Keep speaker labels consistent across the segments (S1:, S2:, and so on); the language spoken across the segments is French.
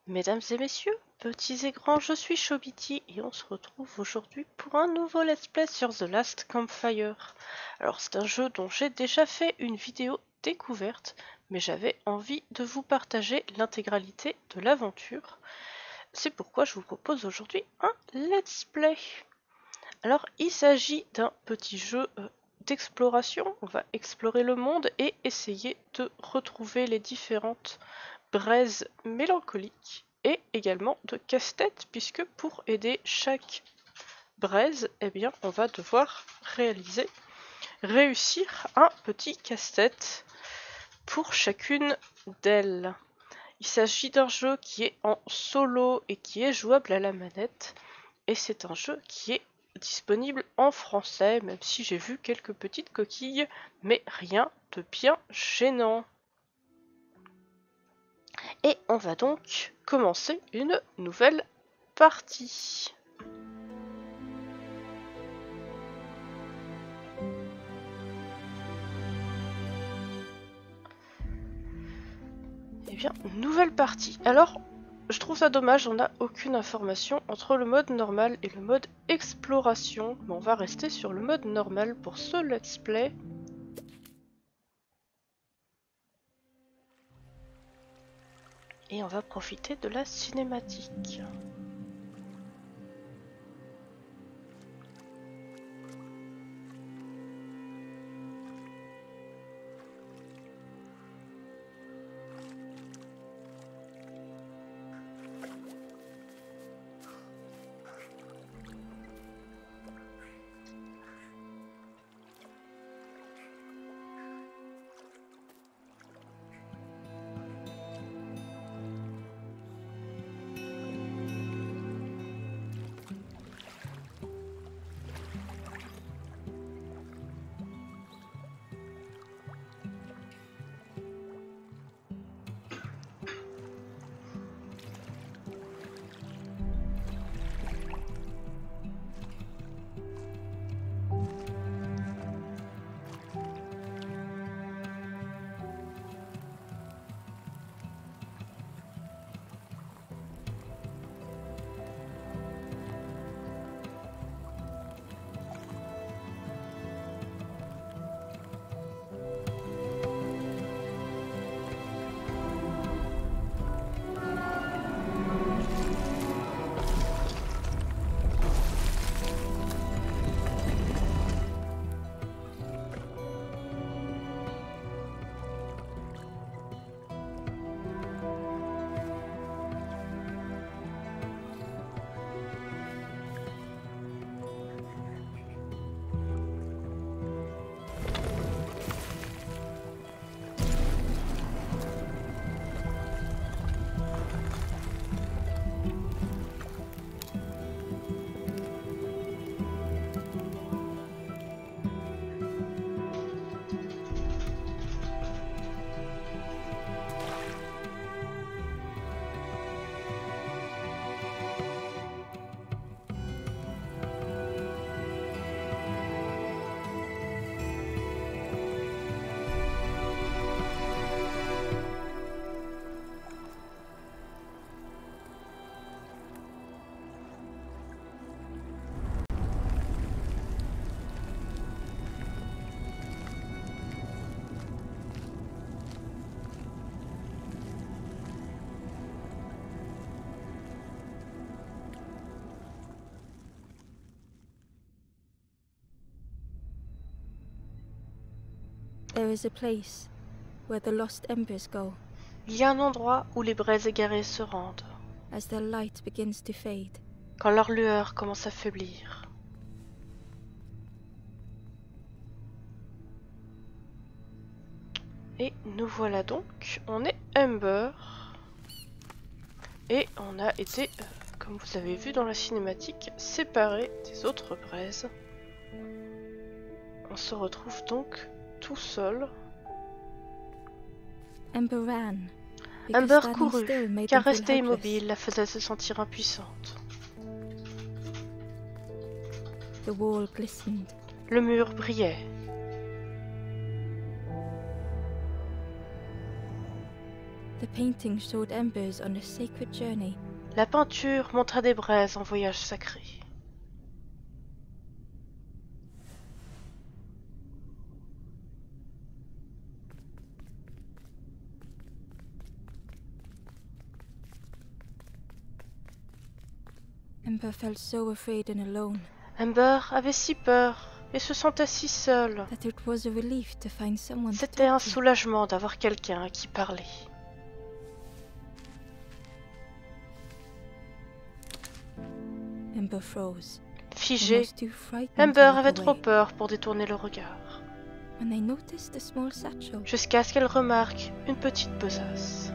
S1: Mesdames et messieurs, petits et grands, je suis Chobiti et on se retrouve aujourd'hui pour un nouveau let's play sur The Last Campfire. Alors c'est un jeu dont j'ai déjà fait une vidéo découverte, mais j'avais envie de vous partager l'intégralité de l'aventure. C'est pourquoi je vous propose aujourd'hui un let's play. Alors il s'agit d'un petit jeu d'exploration, on va explorer le monde et essayer de retrouver les différentes braises mélancoliques et également de casse-tête puisque pour aider chaque braise, eh bien, on va devoir réussir un petit casse-tête pour chacune d'elles. Il s'agit d'un jeu qui est en solo et qui est jouable à la manette et c'est un jeu qui est disponible en français, même si j'ai vu quelques petites coquilles, mais rien de bien gênant. Et on va donc commencer une nouvelle partie. Eh bien, nouvelle partie. Alors, je trouve ça dommage, on n'a aucune information entre le mode normal et le mode exploration. Mais on va rester sur le mode normal pour ce let's play. Et on va profiter de la cinématique.
S2: There is a place where the lost embers go
S1: Il y a un endroit où les braises égarées se rendent,
S2: as their light begins to fade.
S1: quand leur lueur commence à faiblir. Et nous voilà donc, on est Ember. Et on a été, comme vous avez vu dans la cinématique, séparés des autres braises. On se retrouve donc tout seul.
S2: Ember ran. because
S1: Ember
S2: standing
S1: courut,
S2: still made
S1: car
S2: them feel
S1: rester
S2: helpless.
S1: immobile la faisait se sentir impuissante.
S2: The wall glistened.
S1: Le mur brillait.
S2: The The painting showed embers on a sacred journey.
S1: La peinture montrait des braises en voyage sacré.
S2: Ember felt so afraid and alone
S1: Amber avait si peur et se sentait si seule.
S2: that it was a relief to find someone to
S1: C'était un
S2: talk to.
S1: soulagement d'avoir quelqu'un à qui parler.
S2: Ember froze.
S1: Figée,
S2: Almost too frightened to
S1: Amber
S2: look
S1: avait trop
S2: away.
S1: peur pour détourner le regard,
S2: When they noticed a small satchel.
S1: jusqu'à ce qu'elle remarque une petite besace.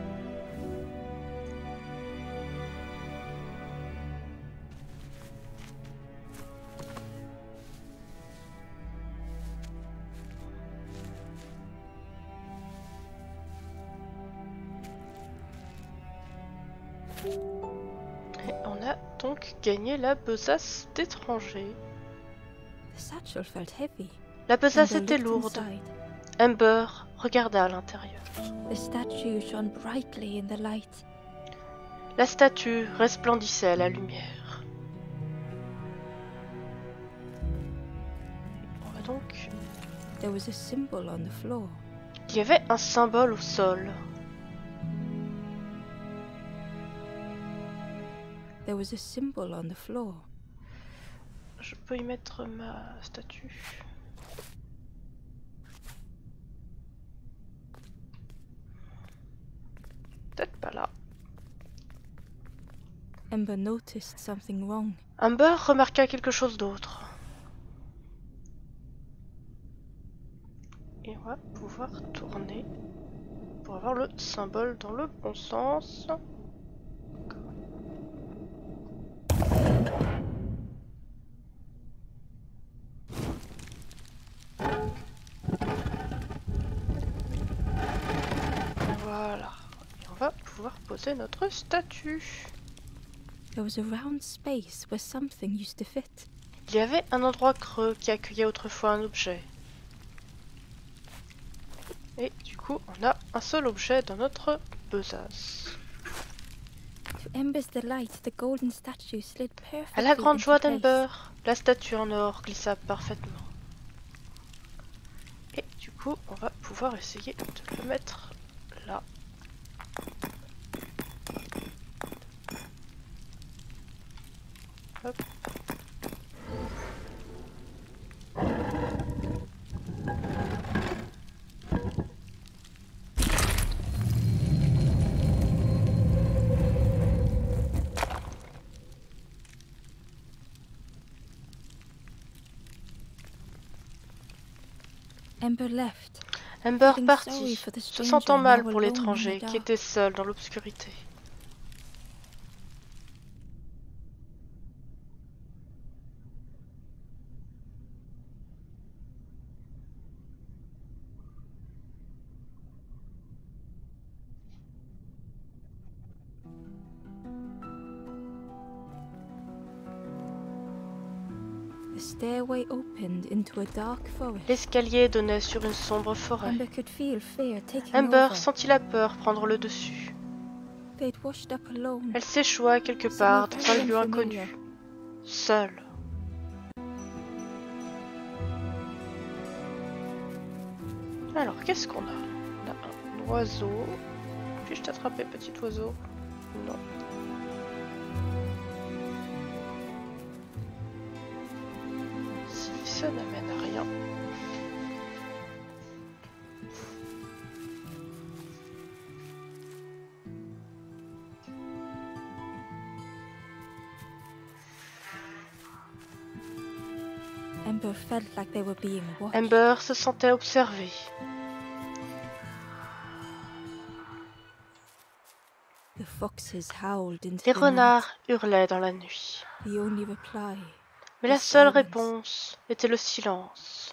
S1: Et on a donc gagné la besace d'étranger.
S2: The satchel felt heavy.
S1: La besace
S2: Ember
S1: était
S2: looked
S1: lourde.
S2: inside.
S1: Amber regarda à l'intérieur.
S2: The statue shone brightly in the light.
S1: La statue resplendissait à la lumière. On va donc...
S2: There was a symbol on the floor.
S1: Il y avait un symbole au sol.
S2: There was a symbol on the floor.
S1: Je peux y mettre ma statue. Peut-être pas là.
S2: Ember noticed something wrong.
S1: Amber remarqua quelque chose d'autre. Et on va pouvoir tourner pour avoir le symbole dans le bon sens. Voilà. Et on va pouvoir poser notre statue.
S2: There was a round space where something used to fit.
S1: Il y avait un endroit creux qui accueillait autrefois un objet. Et du coup, on a un seul objet dans notre besace.
S2: To Ember's delight, the golden statue slid perfectly
S1: À la grande
S2: into
S1: joie
S2: place.
S1: d'Amber, la statue en or glissa parfaitement. Et du coup, on va pouvoir essayer de le mettre là. Hop.
S2: Ember left.
S1: Amber
S2: Feeling sorry
S1: partit,
S2: for the
S1: se
S2: stranger
S1: sentant mal
S2: now
S1: pour
S2: alone in
S1: l'étranger
S2: the
S1: qui
S2: dark.
S1: était seul dans l'obscurité.
S2: The stairway opened into a dark forest.
S1: L'escalier donnait sur une sombre forêt.
S2: Amber could feel fear taking
S1: Amber
S2: over.
S1: sentit la peur prendre le dessus.
S2: They'd washed up alone.
S1: Elle s'échoua quelque part dans un lieu inconnu, seule. Alors, qu'est-ce qu'on a? On a un oiseau. Puis-je t'attraper, petit oiseau? Non. Si ça n'amène à rien.
S2: Ember felt like they were being watched.
S1: Amber se sentait observée.
S2: The foxes howled into
S1: Les
S2: the
S1: renards hurlaient dans la nuit.
S2: night. The only reply.
S1: Mais
S2: The
S1: la seule
S2: silence.
S1: réponse était le silence.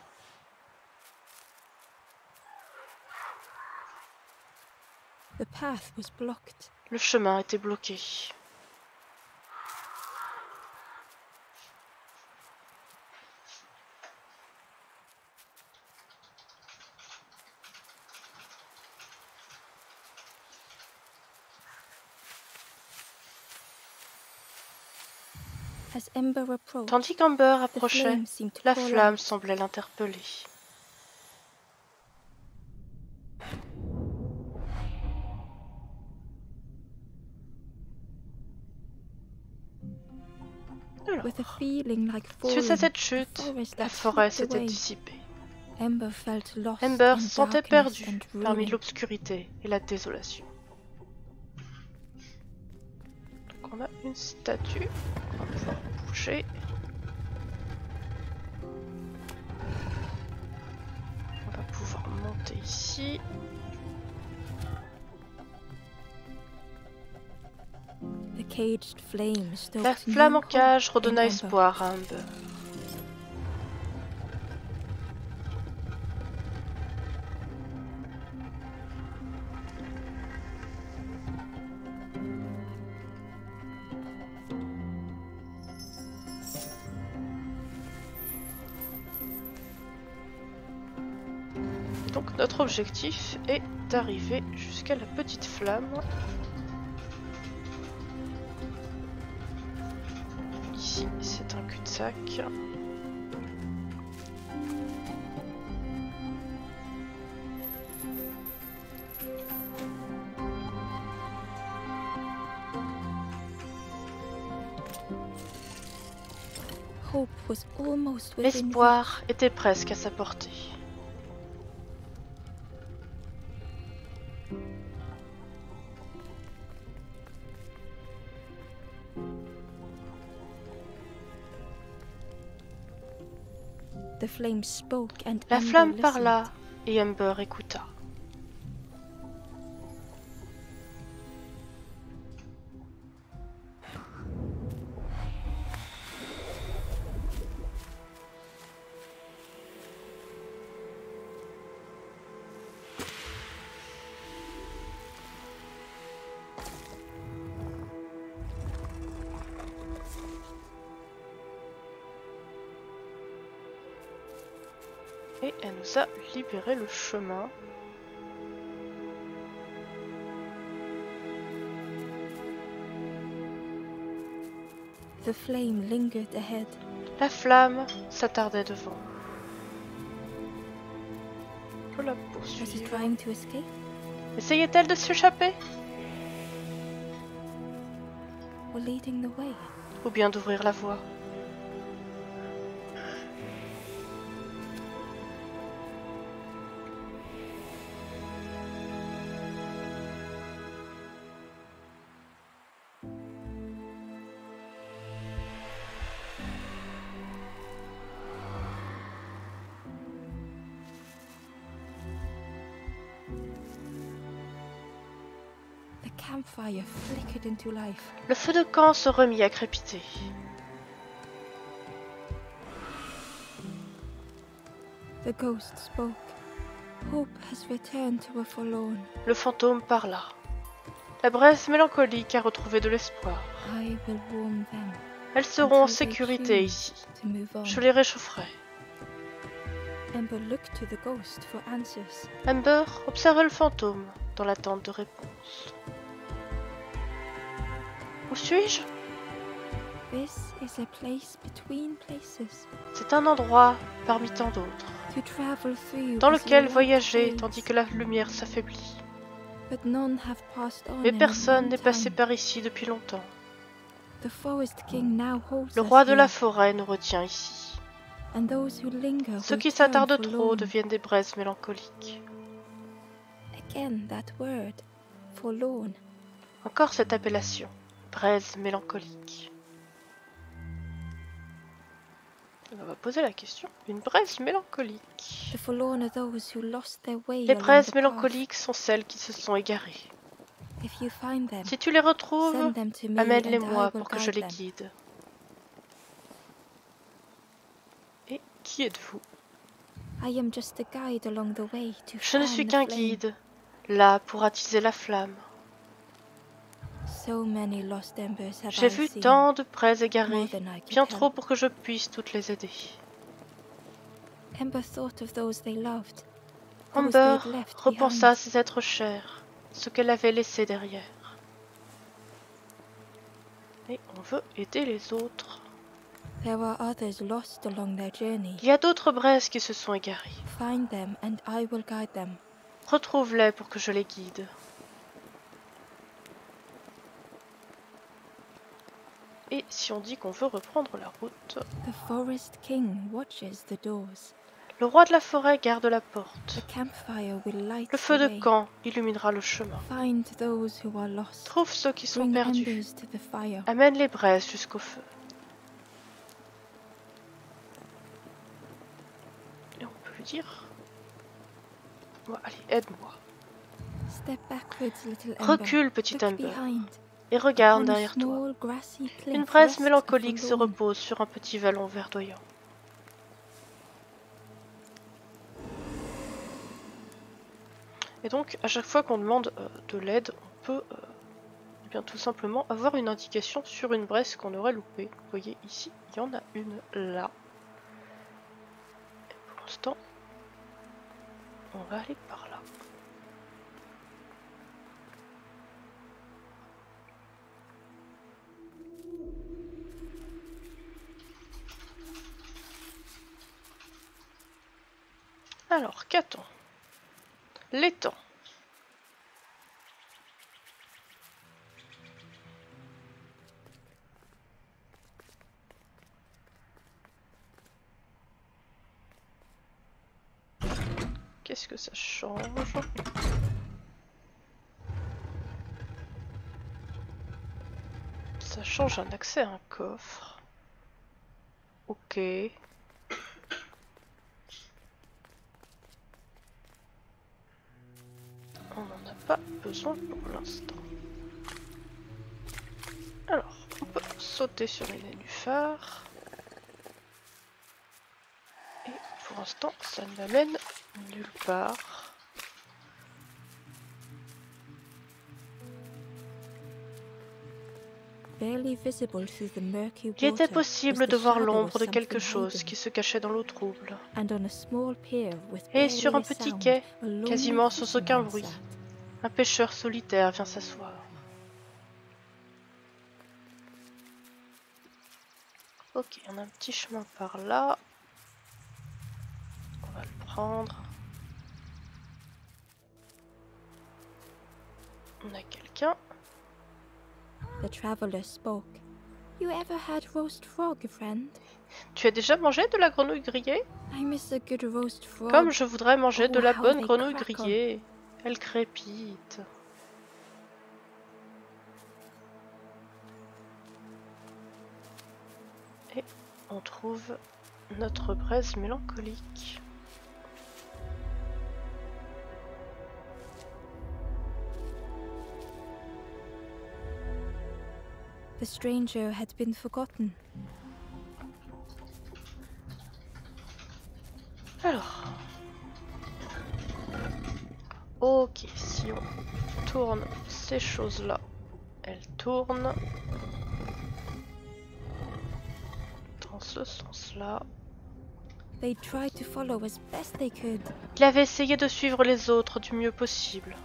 S2: The path was blocked.
S1: Le chemin était bloqué.
S2: As Ember approached,
S1: Tandis qu'Amber
S2: the
S1: approchait,
S2: flame seemed to
S1: la
S2: call
S1: flamme
S2: out.
S1: semblait l'interpeller.
S2: With a feeling like
S1: Suite à
S2: falling,
S1: cette
S2: the
S1: chute,
S2: forest
S1: la
S2: had
S1: forêt
S2: slipped
S1: s'était
S2: away.
S1: dissipée.
S2: Ember felt lost
S1: Ember
S2: in
S1: se sentait
S2: darkness
S1: perdue
S2: and
S1: parmi
S2: ruin.
S1: l'obscurité et la désolation. Donc on a une statue, on va pouvoir bouger. On va pouvoir monter ici.
S2: The caged flame
S1: La
S2: stoked
S1: flamme
S2: new
S1: en cage
S2: hope
S1: redonna
S2: in Ember.
S1: espoir à Amber. Donc notre objectif est d'arriver jusqu'à la petite flamme. Ici, c'est un cul-de-sac.
S2: Hope was almost within reach.
S1: L'espoir était presque à sa portée.
S2: The flame spoke and
S1: La
S2: Ember
S1: flamme
S2: listened.
S1: parla et Amber écouta. Et elle nous a libéré le chemin.
S2: The flame lingered ahead.
S1: La flamme s'attardait devant. Je la
S2: Was he
S1: poursuivre.
S2: trying to escape?
S1: Essayait-elle de s'échapper?
S2: Or leading the way?
S1: Ou bien d'ouvrir la voie?
S2: The campfire flickered into life.
S1: Le feu de camp se remit à crépiter.
S2: The ghost spoke. Hope has returned to a forlorn.
S1: Le fantôme parla. La braise mélancolique a retrouvé de l'espoir.
S2: I will warm them
S1: Elles seront en
S2: until they
S1: sécurité
S2: choose
S1: ici.
S2: to move on.
S1: Je les réchaufferai.
S2: Ember looked to the ghost for answers.
S1: Amber observait le fantôme dans l'attente de réponse. Où suis-je?
S2: This is a place between places.
S1: C'est un endroit parmi tant d'autres,
S2: To travel through
S1: dans
S2: as
S1: lequel
S2: your light
S1: voyager
S2: fades.
S1: tandis que la lumière s'affaiblit.
S2: But none have passed on
S1: Mais
S2: in a
S1: personne
S2: long
S1: n'est passé
S2: time.
S1: par ici depuis longtemps.
S2: The Forest King now holds
S1: Le
S2: us
S1: roi de la
S2: here,
S1: forêt nous retient ici.
S2: and those who linger
S1: Ceux
S2: will
S1: qui
S2: turn
S1: s'attardent trop
S2: forlorn.
S1: deviennent des braises mélancoliques.
S2: Again that word, forlorn.
S1: Encore cette appellation, braise mélancolique. On va poser la question. Une braise mélancolique.
S2: The forlorn are those who lost their way
S1: Les
S2: along
S1: braises
S2: the path.
S1: mélancoliques sont celles qui se sont égarées.
S2: If you find them,
S1: Si tu les retrouves,
S2: send them to me and I
S1: amène-les-moi
S2: will
S1: pour que je
S2: guide
S1: les
S2: them.
S1: guide. Et qui êtes-vous?
S2: I am just a guide along the way to
S1: Je ne
S2: fan
S1: suis
S2: the
S1: qu'un
S2: flame.
S1: guide, là pour attiser la flamme.
S2: So many lost embers have
S1: J'ai
S2: I
S1: vu
S2: seen.
S1: tant de braises égarées,
S2: More than I could
S1: bien
S2: tell.
S1: trop pour que je puisse toutes les aider.
S2: Ember thought of those they loved. Those
S1: Amber
S2: they'd left
S1: repensa à
S2: behind.
S1: ses êtres chers, ce qu'elle avait laissé derrière. Et on veut aider les autres.
S2: There are others lost along their journey.
S1: Il y a d'autres braises qui se sont égarées.
S2: Find them and I will guide them.
S1: Retrouve-les pour que je les guide. Et si on dit qu'on veut reprendre la route,
S2: The Forest King watches the doors.
S1: le roi de la forêt garde la porte.
S2: The campfire will light
S1: Le feu
S2: the
S1: de
S2: way.
S1: camp illuminera le chemin.
S2: Find those who are lost.
S1: Trouve ceux qui sont
S2: Bring
S1: perdus.
S2: embers to the fire.
S1: Amène les braises jusqu'au feu. Et on peut lui dire... Bon, allez, aide-moi.
S2: Step backwards, little Ember.
S1: Recule, petit
S2: Look
S1: Amber,
S2: behind.
S1: et regarde
S2: Upon a
S1: derrière toi.
S2: small grassy cliff
S1: Une braise
S2: rests a
S1: mélancolique se
S2: forlorn.
S1: repose sur un petit vallon verdoyant. Et donc, à chaque fois qu'on demande de l'aide, on peut eh bien, tout simplement avoir une indication sur une braise qu'on aurait loupée. Vous voyez ici, il y en a une là. Et pour l'instant, on va aller par là. Alors, qu'a-t-on? L'étang. Qu'est-ce que ça change? Ça change un accès à un coffre. Ok. On n'en a pas besoin pour l'instant. Alors, on peut sauter sur les nénuphars. Et pour l'instant, ça ne m'amène nulle part.
S2: Barely visible through the murky
S1: Il était
S2: water
S1: possible
S2: was
S1: de
S2: the
S1: voir
S2: shadow
S1: l'ombre
S2: of
S1: de quelque
S2: something
S1: chose
S2: hidden.
S1: qui se cachait dans l'eau trouble.
S2: And on a small pier with
S1: Et
S2: barely
S1: sur un
S2: a
S1: petit
S2: sound,
S1: quai,
S2: a lonely
S1: quasiment sans aucun
S2: fisherman
S1: bruit,
S2: sat.
S1: un pêcheur solitaire vient s'asseoir. Ok, on a un petit chemin par là. On va le prendre. On a quelqu'un.
S2: The traveler spoke. You ever had roast frog, friend?
S1: Tu as déjà mangé de la grenouille grillée?
S2: I miss a good roast frog.
S1: Comme je voudrais manger de
S2: Oh,
S1: la
S2: how
S1: bonne
S2: they
S1: grenouille
S2: crackle.
S1: grillée. Elle crépite. Et on trouve notre braise mélancolique.
S2: The stranger had been forgotten.
S1: Alors. Ok, si on tourne ces choses-là, elles tournent dans ce sens-là.
S2: They tried to follow as best they could.
S1: Il avait essayé de suivre les autres du mieux possible.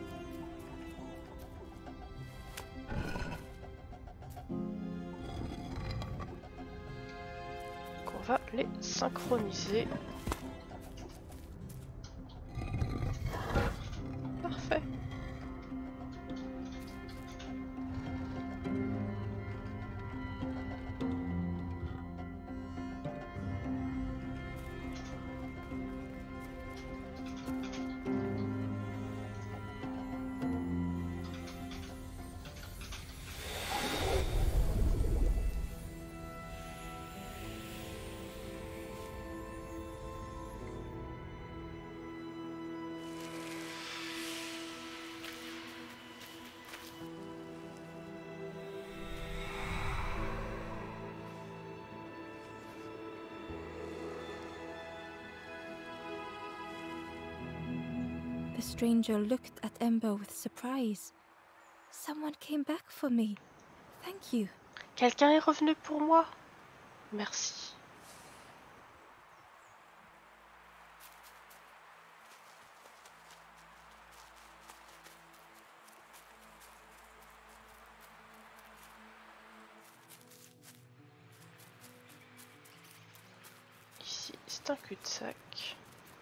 S1: Donc on va les synchroniser. Parfait.
S2: The stranger looked at Ember with surprise. Someone came back for me. Thank you.
S1: Quelqu'un est revenu pour moi? Merci. c'est un cul-de-sac.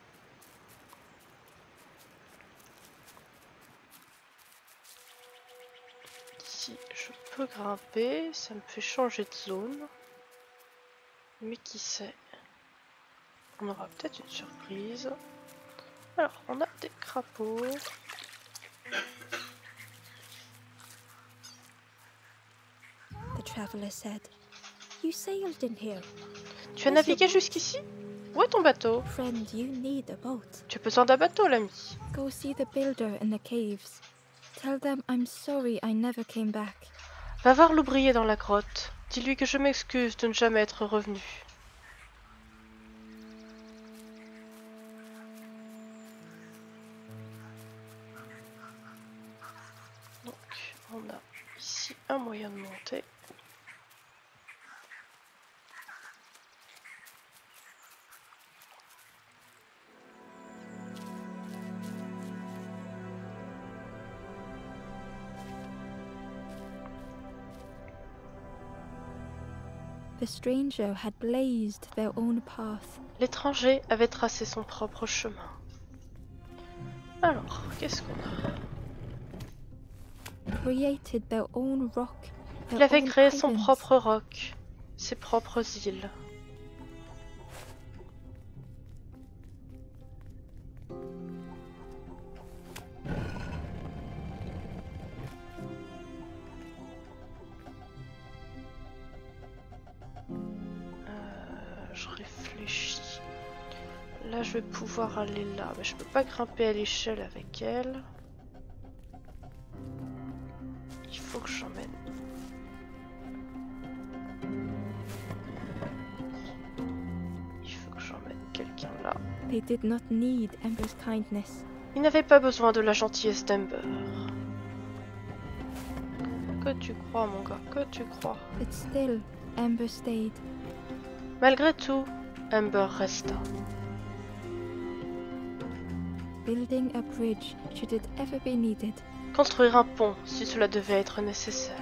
S1: Ici, je peux grimper, ça me fait changer de zone. Mais qui sait? On aura peut-être une surprise. Alors, on a des crapauds.
S2: The traveler said. You sailed in here.
S1: Tu as
S2: Where's your
S1: navigué
S2: boat?
S1: jusqu'ici? Où est ton bateau?
S2: Friend, you need a boat.
S1: Tu as besoin d'un bateau, l'ami.
S2: Go see the builder in the caves. Tell them I'm sorry I never came back.
S1: Va voir l'ouvrier dans la grotte. Dis-lui que je m'excuse de ne jamais être revenu. Donc, on a ici un moyen de monter.
S2: The stranger had blazed their own path.
S1: L'étranger avait tracé son propre chemin. Alors, qu'est-ce qu'on a?
S2: Created their own rock.
S1: Il avait créé son
S2: islands.
S1: propre roc, ses propres îles. Je réfléchis. Là, je vais pouvoir aller là, mais je peux pas grimper à l'échelle avec elle. Il faut que j'emmène. Il faut que j'emmène quelqu'un là.
S2: They did not need Ember's kindness.
S1: Il n'avait pas besoin de la gentillesse d'Ember. Que tu crois, mon gars, que tu crois.
S2: But still, Ember stayed.
S1: Malgré tout, Ember resta.
S2: Building a bridge should it ever be needed.
S1: Construire un pont si cela devait être nécessaire.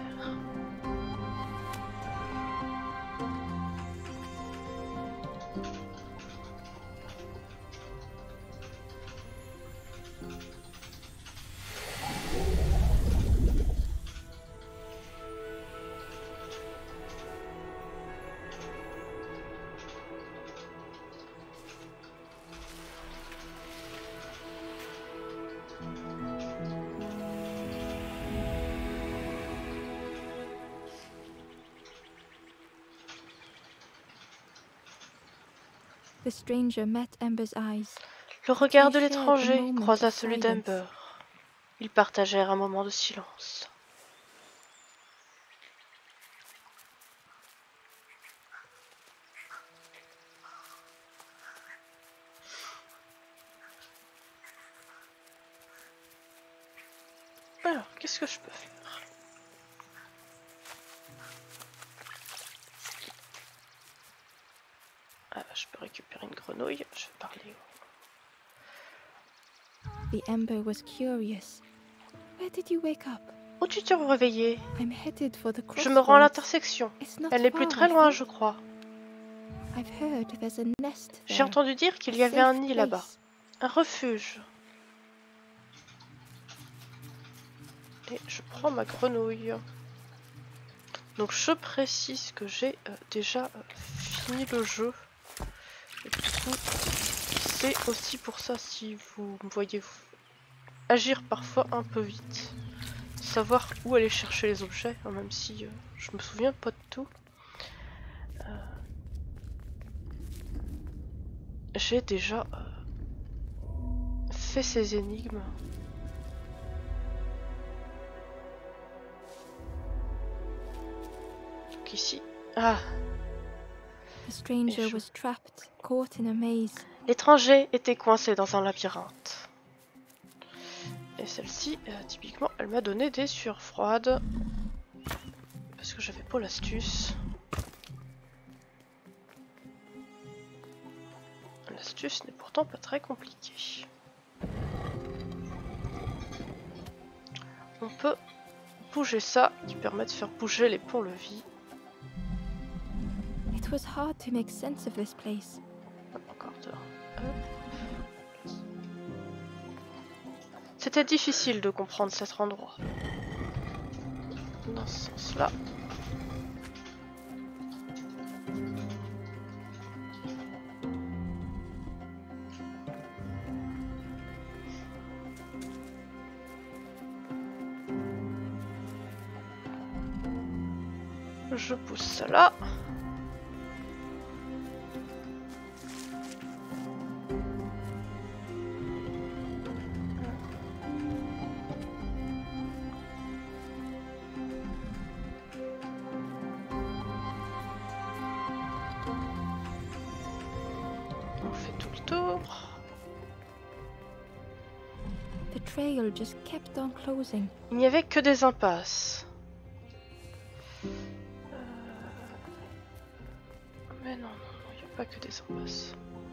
S2: The stranger met Ember's eyes.
S1: Le regard de l'étranger croisa celui d'Ember. Ils partagèrent un moment de silence. Alors, qu'est-ce que je peux faire? Ah, je peux récupérer une grenouille. Je vais parler.
S2: The Ember was curious. Where did you wake up?
S1: Où tu t'es réveillé?
S2: I'm headed for the
S1: Je me rends à
S2: crossroads.
S1: l'intersection.
S2: It's not
S1: Elle n'est plus
S2: far,
S1: très
S2: I
S1: loin,
S2: think.
S1: je crois.
S2: I've heard there's a nest
S1: J'ai
S2: there.
S1: entendu dire qu'il y
S2: A
S1: avait un
S2: safe
S1: nid là-bas.
S2: place.
S1: Un refuge. Et je prends ma grenouille. Donc je précise que j'ai déjà fini le jeu. Et du coup, c'est aussi pour ça si vous me voyez agir parfois un peu vite. Savoir où aller chercher les objets, hein, même si je me souviens pas de tout. J'ai déjà fait ces énigmes. Donc ici. Ah!
S2: The stranger
S1: Et je-
S2: was trapped, caught in a maze.
S1: L'étranger était coincé dans un labyrinthe. Et celle-ci, typiquement, elle m'a donné des sueurs froides. Parce que j'avais pas l'astuce. L'astuce n'est pourtant pas très compliquée. On peut bouger ça, qui permet de faire bouger les ponts-levis.
S2: It was hard to make sense of this place.
S1: encore deux. C'était difficile de comprendre cet endroit. Dans ce sens-là. Je pousse ça là. On fait tout le tour.
S2: The trail just kept on closing.
S1: Il n'y avait que des impasses. Mais non, il n'y a pas que des impasses.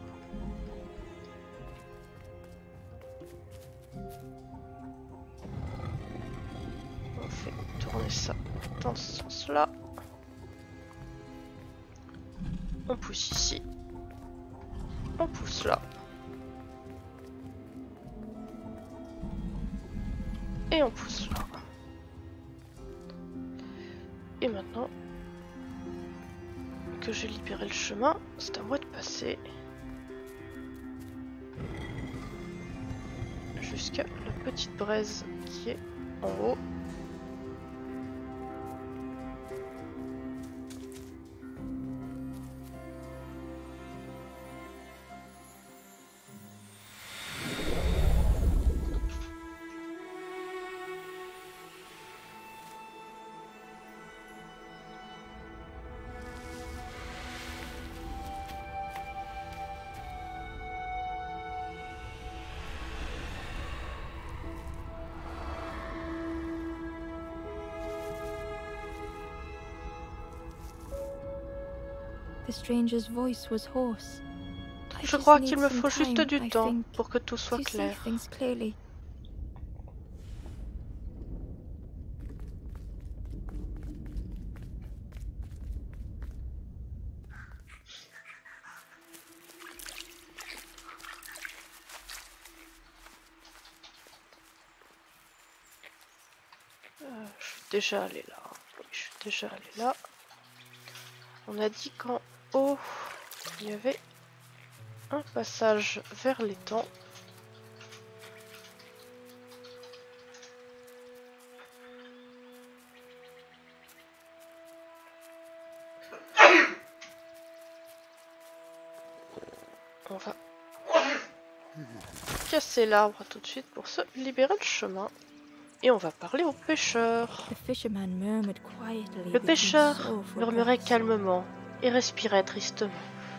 S1: On fait tourner ça dans ce sens-là. On pousse ici. On pousse là. Et on pousse là. Et maintenant que j'ai libéré le chemin, c'est à moi de passer jusqu'à la petite braise qui est en haut.
S2: The stranger's voice was hoarse.
S1: Je crois qu'il me faut juste du temps pour que tout soit clair. Je suis déjà allé là. Oui, je suis déjà allé là. On a dit qu'en haut, il y avait un passage vers l'étang. On va casser l'arbre tout de suite pour se libérer le chemin. Et on va parler au pêcheur. Le pêcheur murmurait calmement et respirait tristement.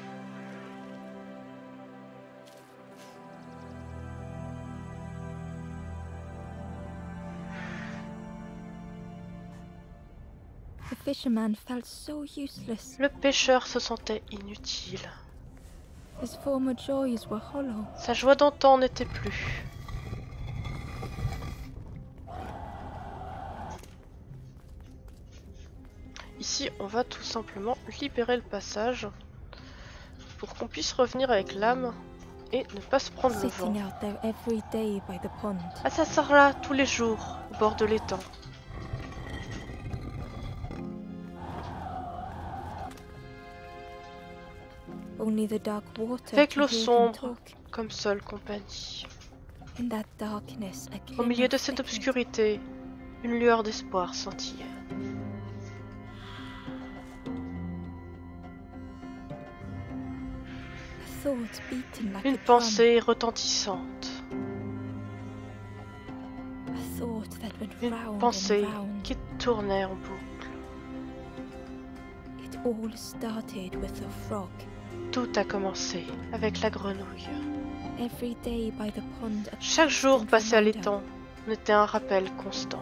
S1: Le pêcheur se sentait inutile. Sa joie d'antan n'était plus. Ici, on va tout simplement libérer le passage pour qu'on puisse revenir avec l'âme et ne pas se prendre le vent. Ah, ça sort là tous les jours au bord de l'étang. Avec l'eau sombre comme seule compagnie. Au milieu de cette obscurité, une lueur d'espoir scintillait. Une pensée retentissante. Une pensée qui tournait en boucle. Tout a commencé avec la grenouille. Chaque jour passé à l'étang n'était un rappel constant.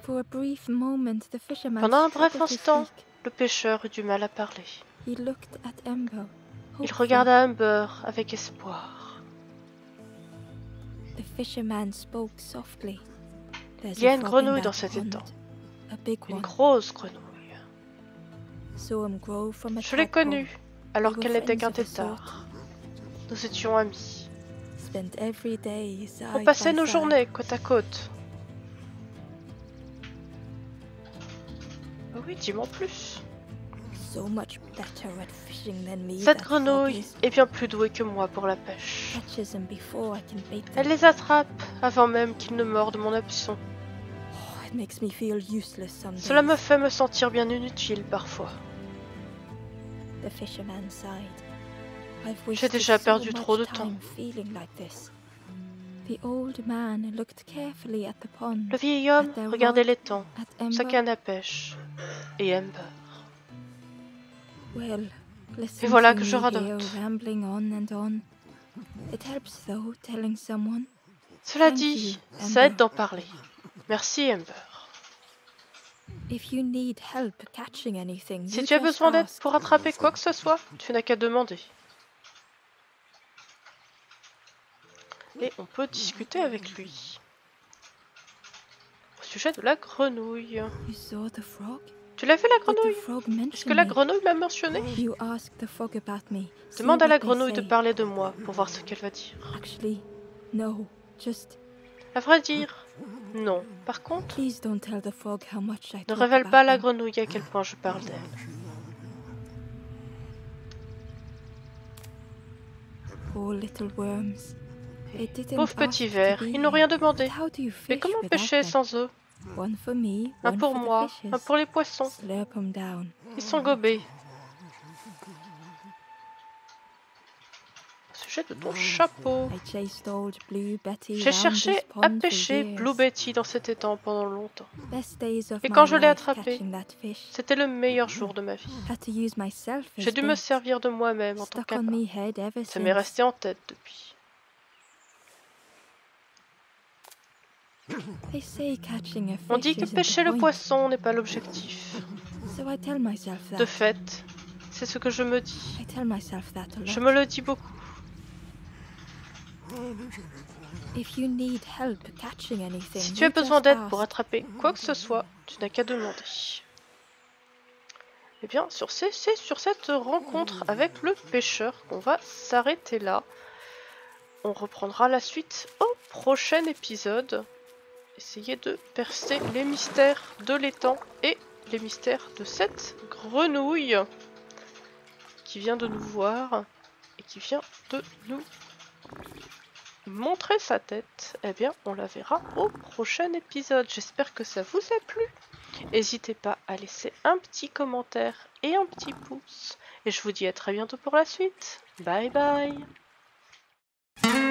S2: For a brief moment, the fisherman
S1: Pendant un bref
S2: struggled to
S1: instant,
S2: speak.
S1: le pêcheur eut du mal à parler.
S2: He looked at Ember,
S1: Il
S2: hopeful.
S1: regarda Amber avec espoir.
S2: The fisherman spoke softly. There's
S1: Il y a
S2: a
S1: une
S2: frog
S1: grenouille
S2: in
S1: dans
S2: that
S1: cet
S2: pond,
S1: étang.
S2: a big
S1: Une
S2: one.
S1: grosse grenouille.
S2: Saw him grow from a
S1: Je l'ai
S2: tadpole.
S1: connue alors
S2: We were
S1: qu'elle n'était qu'un
S2: friends of a sort.
S1: tétard. Nous étions amis.
S2: Spent every day side
S1: On passait
S2: by
S1: nos
S2: side.
S1: journées côte à côte. Oh oui, dis-moi en plus.
S2: So much better at fishing than me,
S1: Cette
S2: that frog
S1: grenouille
S2: is.
S1: est bien plus douée que moi pour la pêche.
S2: Catches them before I can bait them.
S1: Elle les attrape avant même qu'ils ne mordent mon hameçon.
S2: Oh, it makes me feel useless some
S1: Cela me
S2: days.
S1: fait me sentir bien inutile parfois.
S2: The fisherman sighed. I've
S1: J'ai
S2: wasted
S1: déjà
S2: so
S1: perdu
S2: much
S1: trop de
S2: time
S1: temps.
S2: feeling like this. The old man looked carefully at the pond,
S1: Le vieil homme
S2: At the
S1: regardait
S2: rod,
S1: l'étang,
S2: at
S1: sa
S2: Ember.
S1: canne à pêche et Amber.
S2: Well, listen
S1: Et voilà
S2: to
S1: que je
S2: me
S1: radote.
S2: here rambling on and on. It helps though, telling someone.
S1: Cela
S2: Thank
S1: dit,
S2: you,
S1: ça
S2: Amber.
S1: aide d'en parler. Merci Amber.
S2: If you need help catching anything,
S1: Si
S2: you
S1: tu as
S2: just
S1: besoin d'aide
S2: ask.
S1: pour attraper quoi que ce soit, tu n'as qu'à demander. Et on peut discuter avec lui. Au sujet de la grenouille.
S2: You saw the frog?
S1: Tu l'as vu la
S2: Did the
S1: grenouille?
S2: frog
S1: Est-ce
S2: mention
S1: que la
S2: me?
S1: grenouille m'a mentionné?
S2: You ask the frog about me. See
S1: Demande à la
S2: what they
S1: grenouille de
S2: say.
S1: parler de moi pour voir ce qu'elle va dire.
S2: Actually, no. Just
S1: À vrai dire, non. Par contre,
S2: please don't tell the frog how much I
S1: ne
S2: talk
S1: révèle
S2: about
S1: pas à la
S2: them.
S1: grenouille à quel point je parle d'elle.
S2: Poor little worms. They didn't
S1: Pauvres
S2: ask
S1: petits
S2: to
S1: vers,
S2: be
S1: ils n'ont
S2: here.
S1: rien demandé.
S2: How do you
S1: Mais
S2: fish
S1: comment
S2: without
S1: pêcher
S2: them?
S1: sans eux?
S2: One for me,
S1: Un
S2: one
S1: pour
S2: for
S1: moi,
S2: the fishes.
S1: un pour les poissons.
S2: Slurp 'em down.
S1: Ils sont gobés. Au sujet de ton chapeau.
S2: I chased old Blue Betty
S1: J'ai
S2: round
S1: cherché
S2: this
S1: à
S2: pond for
S1: pêcher
S2: years.
S1: Blue Betty dans cet étang pendant longtemps.
S2: Best days of
S1: Et
S2: my
S1: quand je l'ai
S2: life
S1: attrapée,
S2: catching that fish.
S1: c'était le meilleur jour de ma vie.
S2: Had to use myself as
S1: J'ai dû me
S2: bait.
S1: servir de moi-même en tant
S2: Stuck on
S1: qu'appât.
S2: me head ever
S1: Ça m'est
S2: since.
S1: resté en tête depuis.
S2: They say catching a
S1: On dit
S2: fish
S1: que
S2: isn't
S1: pêcher
S2: the
S1: le
S2: point.
S1: poisson n'est pas l'objectif.
S2: So I tell myself
S1: De
S2: that.
S1: fait, c'est ce que je me dis.
S2: I tell myself that a
S1: Je
S2: lot.
S1: me le dis beaucoup.
S2: If you need help catching anything,
S1: Si tu as
S2: you
S1: besoin
S2: just
S1: d'aide pour
S2: ask.
S1: attraper quoi que ce soit, tu n'as qu'à demander. Eh bien, c'est sur cette rencontre avec le pêcheur qu'on va s'arrêter là. On reprendra la suite au prochain épisode. Essayer de percer les mystères de l'étang et les mystères de cette grenouille qui vient de nous voir et qui vient de nous montrer sa tête. Eh bien, on la verra au prochain épisode. J'espère que ça vous a plu. N'hésitez pas à laisser un petit commentaire et un petit pouce. Et je vous dis à très bientôt pour la suite. Bye bye.